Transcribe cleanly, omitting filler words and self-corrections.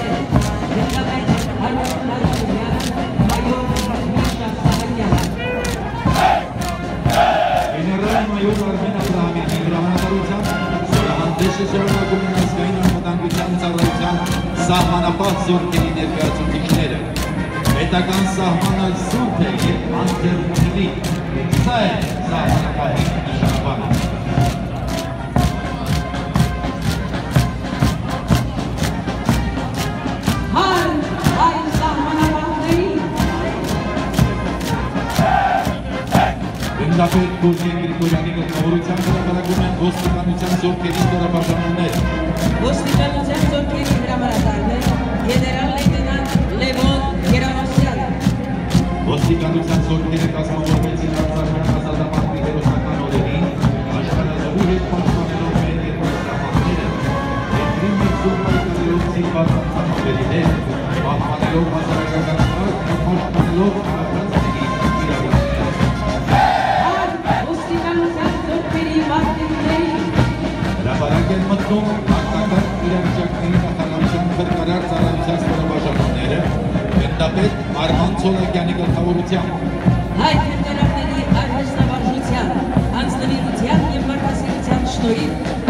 Գեներալ-մայոր Արմեն Աբրահամյանի հրամանատարությամբ զորահանդեսը շարունակում են ազգային անվտանգության ծառայության սահմանապահ զորքերի ներկայացուցիչները։ Պետական սահմանը սուրբ է և անձեռնունի, սա է սահմանապահի նշանաբանը։ Գնդապետ Գուրգեն Գրիգորյանի գլխավորությամբ հրապարակում են ոստիկանության զորքերի ստորաբաժանումներ։ Ոստիկանության զորքերի հրամանատարներ գեներալ լեյտենանտ Լևոն Գերանոսյանը։ Ոստիկանության զորքերը կազմավորվեցին արձակման ազատամարտի հերոսական օրերին, աշխարհազորի հետ պաշտպանելով մեր երկրպագուները, երկրի մեծ զոր պայքարելով սիրված անձանավերիներ, պահպանելով հասարակական կարգը, պաշտպանելով քաղաքացիների իրավունքները։ Հրապարակ են մտնում հաղթական իրավիճակների նախարարության փրկարար ծառայության ստորաբաժանումները գնդապետ Արման Ցոլակյանի գլխավորությամբ։ Հայ քննադատների արհեստավարժության, անձնվիրության և մարդասիրության շնորհիվ